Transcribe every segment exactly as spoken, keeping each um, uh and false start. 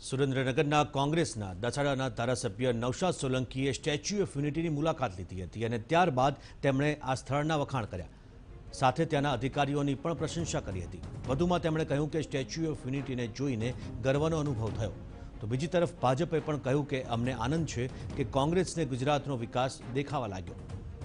સુરેન્દ્રનગરના કોંગ્રેસના દસાડાના ધારાસભ્ય નૌશાદ સોલંકીએ સ્ટેચ્યુ ઓફ યુનિટીની મુલાકાત લીધી હતી અને ત્યારબાદ તેમણે આ સ્થળના વખાણ કર્યા સાથે ત્યાંના અધિકારીઓની પણ પ્રશંસા કરી હતી। વધુમાં તેમણે કહ્યું કે સ્ટેચ્યુ ઓફ યુનિટીને જોઈને ગર્વનો અનુભવ થયો। તો બીજી તરફ ભાજપે પણ કહ્યું કે અમને આનંદ છે કે કોંગ્રેસને ગુજરાતનો વિકાસ દેખાવા લાગ્યો।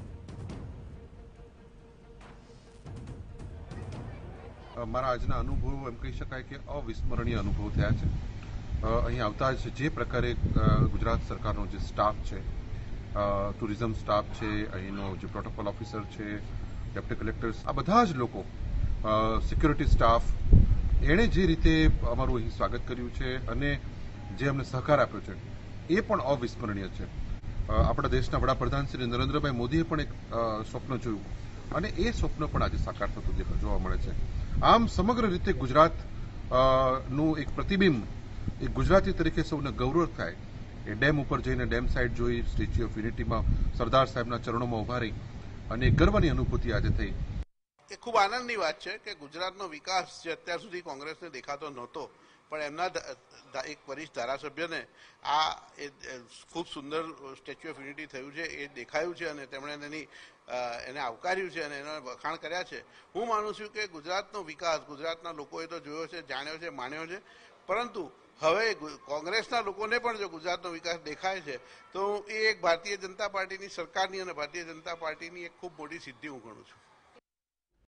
મારા આજના અનુભવો એમ કહી શકાય કે અવિસ્મરણીય અનુભવ થયા છે। અહીં આવતા જ જે પ્રકારે ગુજરાત સરકારનો જે સ્ટાફ છે, ટુરિઝમ સ્ટાફ છે, અહીંનો જે પ્રોટોકોલ ઓફિસર છે, ડેપ્યુટી કલેક્ટર્સ, આ બધા જ લોકો, સિક્યોરિટી સ્ટાફ, એણે જે રીતે અમારું અહીં સ્વાગત કર્યું છે અને જે અમને સહકાર આપ્યો છે એ પણ અવિસ્મરણીય છે। આપણા દેશના વડાપ્રધાન શ્રી નરેન્દ્રભાઈ મોદીએ પણ એક સ્વપ્ન જોયું અને એ સ્વપ્ન પણ આજે સાકાર થતું જોવા મળે છે। આમ સમગ્ર રીતે ગુજરાત નું એક પ્રતિબિંબ, એક ગુજરાતી તરીકે સૌને ગૌરવ થાય એ ડેમ ઉપર જઈને ડેમ સાઇડ જોઈ, સ્ટેચ્યુ ઓફ યુનિટીમાં સરદાર સાહેબના ચરણોમાં ઉભા રહી અને ગર્વની અનુભૂતિ આજે થઈ। એ ખૂબ આનંદની વાત છે કે ગુજરાતનો વિકાસ જે અત્યાર સુધી કોંગ્રેસને દેખાતો નહોતો, પણ એમના એક વરિષ્ઠ ધારાસભ્યને આ ખૂબ સુંદર સ્ટેચ્યુ ઓફ યુનિટી થયું છે એ દેખાયું છે અને તેમણે એની એને આવકાર્યું છે અને એના વખાણ કર્યા છે। હું માનું છું કે ગુજરાતનો વિકાસ ગુજરાતના લોકોએ તો જોયો છે, જાણ્યો છે, માન્યો છે, પરંતુ હવે કોંગ્રેસના લોકોને પણ જો ગુજરાતનો વિકાસ દેખાય છે તો એ એક ભારતીય જનતા પાર્ટીની સરકારની અને ભારતીય જનતા પાર્ટીની એક ખૂબ મોટી સિદ્ધિ હું ગણું છું।